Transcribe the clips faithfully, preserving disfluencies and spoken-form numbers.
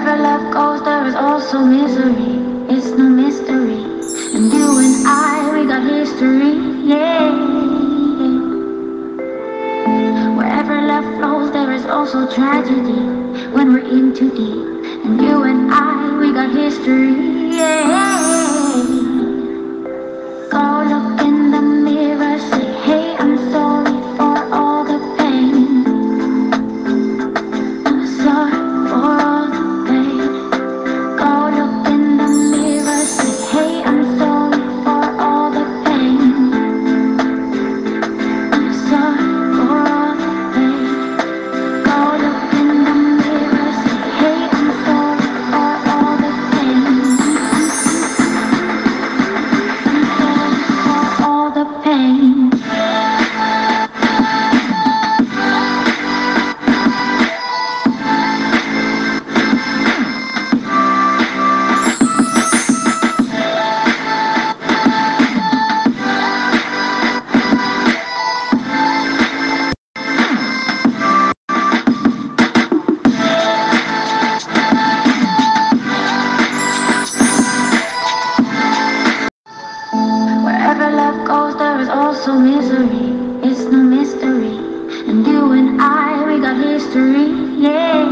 Wherever love goes, there is also misery. It's no mystery. And you and I, we got history. Yeah. Wherever love flows, there is also tragedy. When we're in too deep. And you and I, we got history. Yeah. Go look in the mirror, say, hey, I'm sorry for all the pain. I'm sorry for all the pain. Go look in the mirror, say, hey, I'm sorry for all the pain. I'm sorry for all the pain. Go look in the mirror, say, hey, I'm sorry for all the pain. I'm sorry for all the pain. Wherever love goes, there is also misery. It's no mystery. And you and I, we got history. Yeah.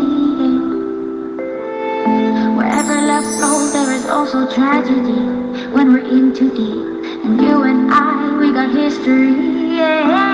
Wherever love flows, there is also tragedy. When we're in too deep. And you and I, we got history. Yeah.